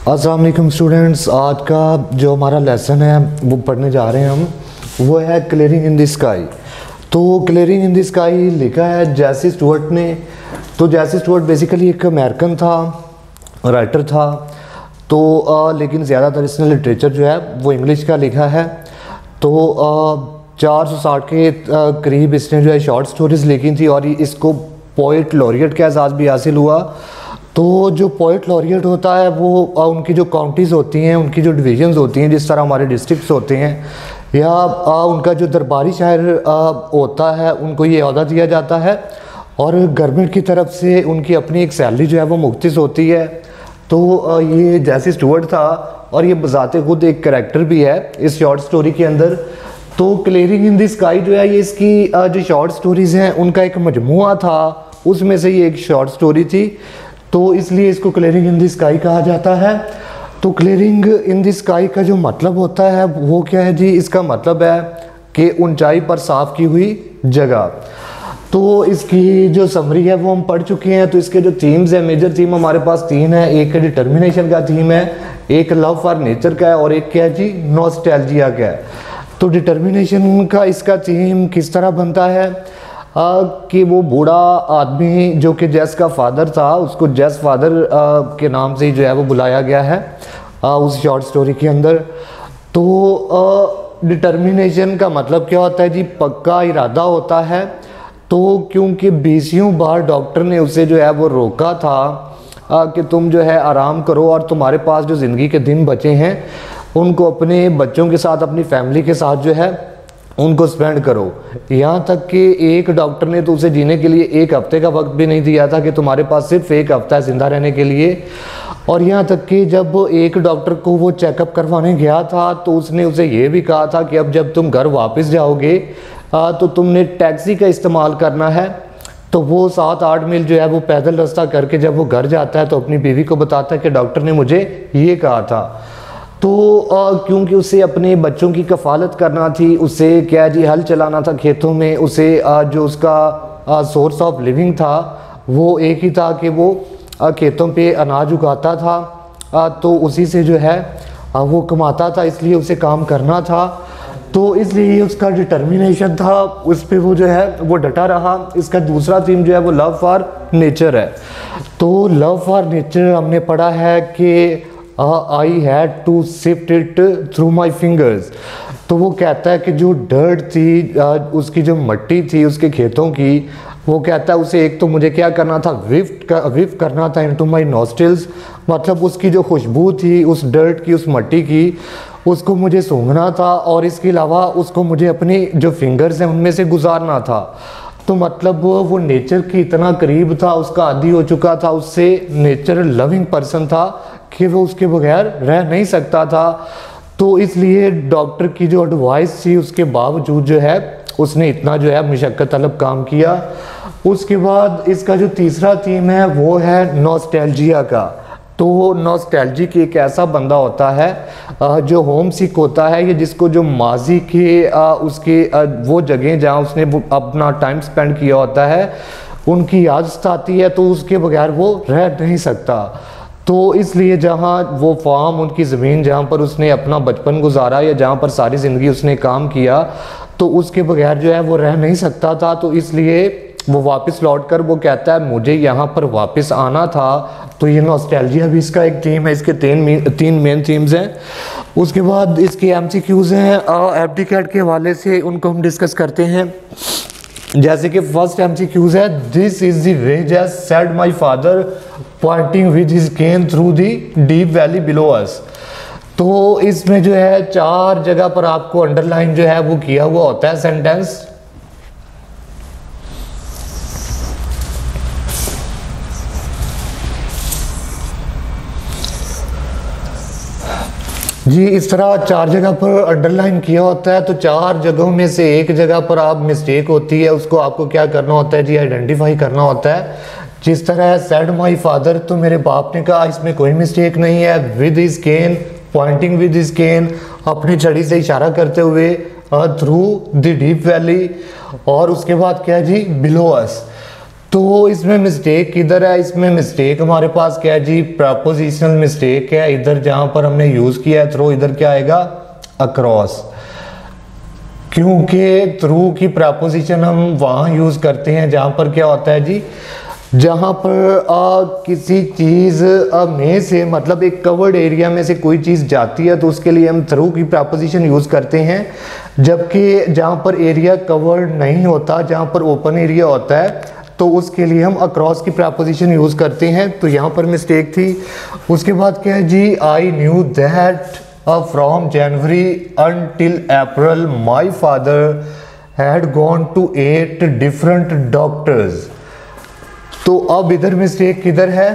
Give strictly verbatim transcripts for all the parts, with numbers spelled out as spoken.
अस्सलाम वालेकुम स्टूडेंट्स, आज का जो हमारा लेसन है वो पढ़ने जा रहे हैं हम, वो है क्लियरिंग इन द स्काई। तो क्लियरिंग इन द स्काई लिखा है जैसी स्टुअर्ट ने। तो जैसी स्टुअर्ट बेसिकली एक अमेरिकन था, राइटर था। तो आ, लेकिन ज़्यादातर इसने लिटरेचर जो है वो इंग्लिश का लिखा है। तो चार सौ साठ के करीब इसने जो है शॉर्ट स्टोरीज़ लिखी थी और इसको पोइट लॉरिएट का एजाज़ भी हासिल हुआ। तो जो पोइट लॉरिएट होता है वो आ, उनकी जो काउंटीज़ होती हैं, उनकी जो डिवीजन्स होती हैं, जिस तरह हमारे डिस्ट्रिक्ट्स होते हैं, या आ, उनका जो दरबारी शायर आ, होता है, उनको ये अहदा दिया जाता है और गवर्नमेंट की तरफ से उनकी अपनी एक सैलरी जो है वो मुख्तस होती है। तो आ, ये जैसी स्टुअर्ट था और ये बजाते खुद एक कैरेक्टर भी है इस शॉर्ट स्टोरी के अंदर। तो क्लियरिंग इन द स्काई जो है ये इसकी आ, जो शॉर्ट स्टोरीज़ हैं उनका एक मजमुआ था, उसमें से ये एक शॉर्ट स्टोरी थी। तो इसलिए इसको क्लियरिंग इन द स्काई कहा जाता है। तो क्लियरिंग इन द स्काई का जो मतलब होता है वो क्या है जी? इसका मतलब है कि ऊंचाई पर साफ़ की हुई जगह। तो इसकी जो समरी है वो हम पढ़ चुके हैं। तो इसके जो थीम्स हैं, मेजर थीम हमारे पास तीन है। एक डिटर्मिनेशन का थीम है, एक लव फॉर नेचर का है और एक क्या है जी? नॉस्टैल्जिया का है। तो डिटर्मिनेशन का इसका थीम किस तरह बनता है आ, कि वो बूढ़ा आदमी जो कि जेस का फादर था, उसको जेस फादर आ, के नाम से ही जो है वो बुलाया गया है आ, उस शॉर्ट स्टोरी के अंदर। तो डिटर्मिनेशन का मतलब क्या होता है जी? पक्का इरादा होता है। तो क्योंकि बीसियों बार डॉक्टर ने उसे जो है वो रोका था आ, कि तुम जो है आराम करो और तुम्हारे पास जो ज़िंदगी के दिन बचे हैं उनको अपने बच्चों के साथ, अपनी फैमिली के साथ जो है उनको स्पेंड करो। यहाँ तक कि एक डॉक्टर ने तो उसे जीने के लिए एक हफ्ते का वक्त भी नहीं दिया था कि तुम्हारे पास सिर्फ एक हफ्ता है ज़िंदा रहने के लिए। और यहाँ तक कि जब एक डॉक्टर को वो चेकअप करवाने गया था तो उसने उसे ये भी कहा था कि अब जब तुम घर वापस जाओगे तो तुमने टैक्सी का इस्तेमाल करना है। तो वो सात आठ मील जो है वो पैदल रास्ता करके जब वो घर जाता है तो अपनी बीवी को बताता है कि डॉक्टर ने मुझे ये कहा था। तो आ, क्योंकि उसे अपने बच्चों की कफालत करना थी, उसे क्या जी हल चलाना था खेतों में, उसे आ, जो उसका सोर्स ऑफ लिविंग था वो एक ही था कि वो आ, खेतों पे अनाज उगाता था। आ, तो उसी से जो है आ, वो कमाता था, इसलिए उसे काम करना था। तो इसलिए उसका डिटर्मिनेशन था, उस पर वो जो है वो डटा रहा। इसका दूसरा थीम जो है वो लव फॉर नेचर है। तो लव फॉर नेचर हमने पढ़ा है कि I had to sift it through my fingers. तो वो कहता है कि जो डर्ट थी, uh, उसकी जो मट्टी थी उसके खेतों की, वो कहता है उसे एक तो मुझे क्या करना था, विफ्ट कर, विफ करना था इनटू माय नॉस्ट्रिल्स। मतलब उसकी जो खुशबू थी उस डर्ट की, उस मट्टी की, उसको मुझे सूंघना था और इसके अलावा उसको मुझे अपनी जो फिंगर्स हैं उनमें से गुजारना था। तो मतलब वो नेचर के इतना करीब था, उसका आदी हो चुका था, उससे नेचर लविंग पर्सन था कि वो उसके बगैर रह नहीं सकता था। तो इसलिए डॉक्टर की जो एडवाइस थी उसके बावजूद जो है उसने इतना जो है मुशक्कत तलब काम किया। उसके बाद इसका जो तीसरा थीम है वो है नॉस्टैल्जिया का। तो नॉस्टैल्जिक एक ऐसा बंदा होता है जो होम सिक होता है, या जिसको जो माजी के उसके वो जगह जहाँ उसने अपना टाइम स्पेंड किया होता है उनकी याद सताती है, तो उसके बगैर वो रह नहीं सकता। तो इसलिए जहाँ वो फार्म, उनकी ज़मीन जहाँ पर उसने अपना बचपन गुजारा या जहाँ पर सारी ज़िंदगी उसने काम किया, तो उसके बगैर जो है वो रह नहीं सकता था। तो इसलिए वो वापस लौट कर वो कहता है मुझे यहाँ पर वापस आना था। तो ये नॉस्टैल्जिया भी इसका एक थीम है। इसके तीन तीन मेन थीम्स हैं। उसके बाद इसके एमसीक्यूज़ हैं एप्टीकेट के हवाले से, उनको हम डिस्कस करते हैं। जैसे कि फर्स्ट एमसीक्यूज है, this is the way Jess said my father pointing with his cane through the deep valley below us. तो इसमें जो है चार जगह पर आपको अंडरलाइन जो है वो किया हुआ होता है सेंटेंस। जी इस तरह चार जगह पर अंडरलाइन किया होता है। तो चार जगहों में से एक जगह पर आप मिस्टेक होती है, उसको आपको क्या करना होता है जी? आइडेंटिफाई करना होता है। जिस तरह सेड माय फादर, तो मेरे बाप ने कहा, इसमें कोई मिस्टेक नहीं है। With his cane, pointing with his cane, अपनी छड़ी से इशारा करते हुए, थ्रू द डीप वैली, और उसके बाद क्या है जी? Below us. तो इसमें मिस्टेक किधर है? इसमें मिस्टेक हमारे पास क्या है जी? प्रपोजिशनल मिस्टेक है। इधर जहां पर हमने यूज किया है थ्रू, इधर क्या आएगा? अक्रॉस। क्योंकि थ्रू की प्रपोजिशन हम वहां यूज करते हैं जहां पर क्या होता है जी, जहां पर आ, किसी चीज आ, में से, मतलब एक कवर्ड एरिया में से कोई चीज जाती है तो उसके लिए हम थ्रू की प्रपोजिशन यूज करते हैं। जबकि जहां पर एरिया कवर्ड नहीं होता, जहां पर ओपन एरिया होता है, तो उसके लिए हम अक्रॉस की प्रपोजिशन यूज करते हैं। तो यहाँ पर मिस्टेक थी। उसके बाद क्या है जी? I knew that from January until April my father had gone to eight different doctors. तो अब इधर मिस्टेक किधर है?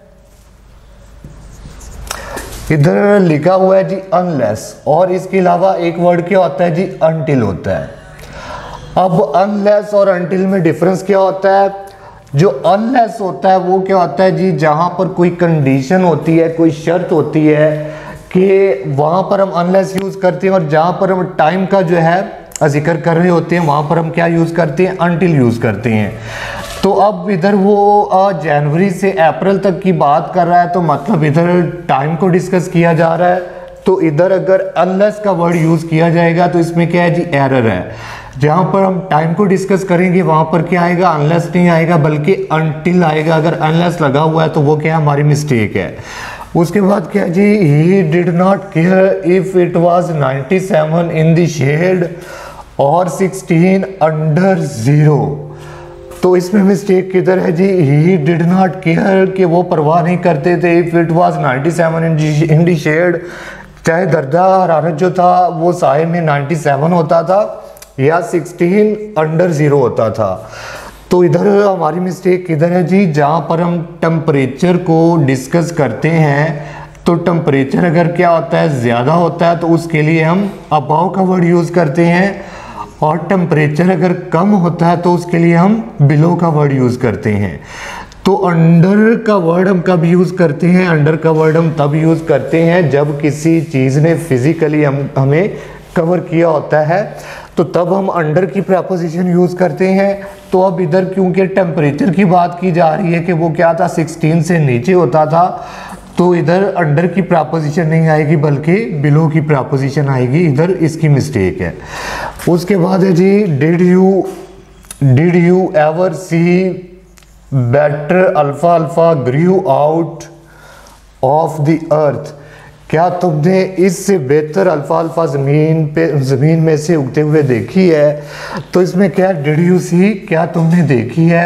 इधर लिखा हुआ है जी अनलेस, और इसके अलावा एक वर्ड क्या होता है जी? अनटिल होता है। अब अनलेस और अनटिल में डिफरेंस क्या होता है? जो अनलेस होता है वो क्या होता है जी? जहां पर कोई कंडीशन होती है, कोई शर्त होती है कि वहां पर हम अनलेस यूज करते हैं, और जहां पर हम टाइम का जो है जिक्र कर रहे होते हैं वहां पर हम क्या यूज करते हैं? अनटिल यूज करते हैं। तो अब इधर वो जनवरी से अप्रैल तक की बात कर रहा है, तो मतलब इधर टाइम को डिस्कस किया जा रहा है। तो इधर अगर अनलेस का वर्ड यूज किया जाएगा तो इसमें क्या है जी? एरर है। जहां पर हम टाइम को डिस्कस करेंगे वहां पर क्या आएगा? अनलेस नहीं आएगा बल्कि अनटिल आएगा। अगर अनलेस लगा हुआ है तो वो क्या है? हमारी मिस्टेक है। उसके बाद क्या जी? He did not care if it was ninety seven in the shade or sixteen under zero. तो इसमें मिस्टेक किधर है जी? ही डिड नॉट केयर, कि वो परवाह नहीं करते थे। If it was ninety seven in the shade, चाहे दर्जा हरारत जो था वो साए में नाइंटी सेवन होता था या सिक्सटीन अंडर जीरो होता था। तो इधर हमारी मिस्टेक किधर है जी? जहां पर हम टेम्परेचर को डिस्कस करते हैं तो टेम्परेचर अगर क्या होता है? ज़्यादा होता है तो उसके लिए हम अबाव का वर्ड यूज़ करते हैं, और टेम्परेचर अगर कम होता है तो उसके लिए हम बिलो का वर्ड यूज़ करते हैं। तो अंडर का वर्ड हम कब यूज़ करते हैं? अंडर का वर्ड हम तब यूज़ करते हैं जब किसी चीज़ ने फिजिकली हम हमें कवर किया होता है, तो तब हम अंडर की प्रपोजिशन यूज़ करते हैं। तो अब इधर क्योंकि टेम्परेचर की बात की जा रही है कि वो क्या था? सिक्सटीन से नीचे होता था, तो इधर अंडर की प्रपोजिशन नहीं आएगी बल्कि बिलो की प्रपोजिशन आएगी। इधर इसकी मिस्टेक है। उसके बाद है जी did you did you ever see better अल्फा अल्फा grow out of the earth. क्या तुमने इससे बेहतर अल्फा अल्फा ज़मीन पे ज़मीन में से उगते हुए देखी है? तो इसमें क्या डिड यू सी, क्या तुमने देखी है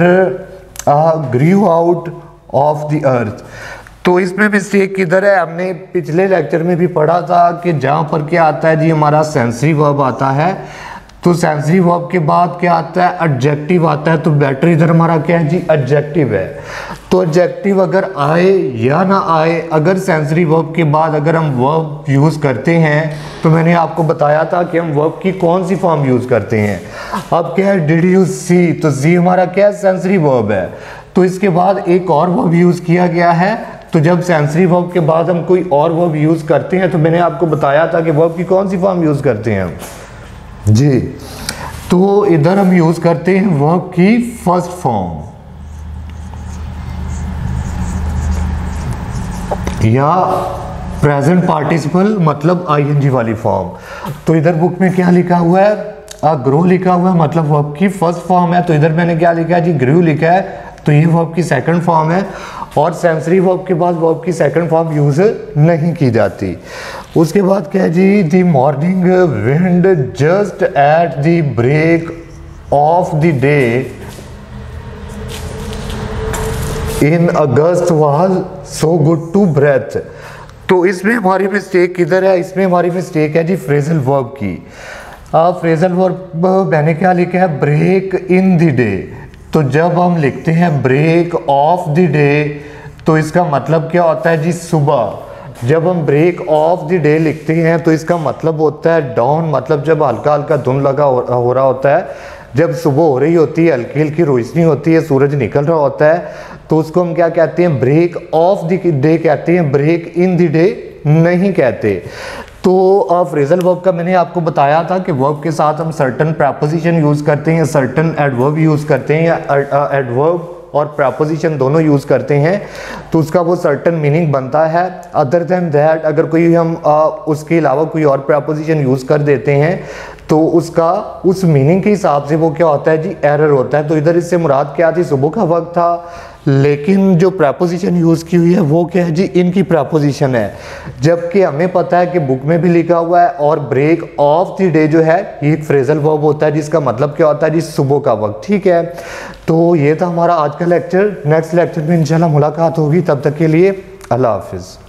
better grow out of the earth. तो इसमें मिस्टेक किधर है? हमने पिछले लेक्चर में भी पढ़ा था कि जहाँ पर क्या आता है जी? हमारा सेंसरी वर्ब आता है। तो सेंसरी वर्ब के बाद क्या आता है? एडजेक्टिव आता है। तो बेटर इधर हमारा क्या है जी? एडजेक्टिव है। तो एडजेक्टिव अगर आए या ना आए, अगर सेंसरी वर्ब के बाद अगर हम वर्ब यूज़ करते हैं, तो मैंने आपको बताया था कि हम वर्ब की कौन सी फॉर्म यूज़ करते हैं। अब क्या है? डिड यू सी, तो सी हमारा क्या है? सेंसरी वर्ब है। तो इसके बाद एक और वर्ब यूज़ किया गया है। तो जब सेंसरी वर्ब के बाद हम कोई और वर्ब यूज़ करते हैं तो मैंने आपको बताया था कि वर्ब की कौन सी फॉर्म यूज़ करते हैं जी। तो इधर हम यूज़ करते हैं वर्ब की फर्स्ट फॉर्म या प्रेजेंट पार्टिसिपल, मतलब आईएनजी वाली फॉर्म। तो इधर बुक में क्या लिखा हुआ है? आ ग्रो लिखा हुआ है, मतलब वर्ब की फर्स्ट फॉर्म है। तो इधर मैंने क्या लिखा है जी? ग्रू लिखा है, तो ये वर्ब की सेकंड फॉर्म है। और सेंसरी वर्ब के बाद वर्ब की सेकंड फॉर्म यूज नहीं की जाती। उसके बाद क्या है जी? The morning wind just at the break of the day in August was so good to breathe. तो इसमें हमारी मिस्टेक किधर है? इसमें हमारी मिस्टेक है जी फ्रेजल वर्ब की। फ्रेजल वर्ब मैंने क्या लिखा है? Break in the day. तो जब हम लिखते हैं ब्रेक ऑफ द डे तो इसका मतलब क्या होता है जी? सुबह। जब हम ब्रेक ऑफ द डे लिखते हैं तो इसका मतलब होता है डॉन, मतलब जब हल्का हल्का धुंध लगा हो रहा होता है, जब सुबह हो रही होती है, हल्की हल्की रोशनी होती है, सूरज निकल रहा होता है, तो उसको हम क्या कहते हैं? ब्रेक ऑफ द डे कहते हैं, ब्रेक इन द डे नहीं कहते। तो फ्रेजल वर्ब का मैंने आपको बताया था कि वर्ब के साथ हम सर्टन प्रपोजिशन यूज़ करते हैं, सर्टन एडवर्ब यूज़ करते हैं, या एडवर्ब और प्रपोजिशन दोनों यूज़ करते हैं, तो उसका वो सर्टन मीनिंग बनता है। अदर देन दैट अगर कोई हम आ, उसके अलावा कोई और प्रपोजिशन यूज़ कर देते हैं तो उसका उस मीनिंग के हिसाब से वो क्या होता है जी, एरर होता है। तो इधर इससे मुराद क्या थी, सुबह का वक्त था, लेकिन जो प्रपोजिशन यूज़ की हुई है वो क्या है जी, इनकी प्रपोजिशन है, जबकि हमें पता है कि बुक में भी लिखा हुआ है और ब्रेक ऑफ द डे जो है ये एक फ्रेजल वर्ब होता है जिसका मतलब क्या होता है जी, सुबह का वक्त। ठीक है, तो ये था हमारा आज का लेक्चर। नेक्स्ट लेक्चर में इंशाल्लाह मुलाकात होगी, तब तक के लिए अल्लाह हाफिज़।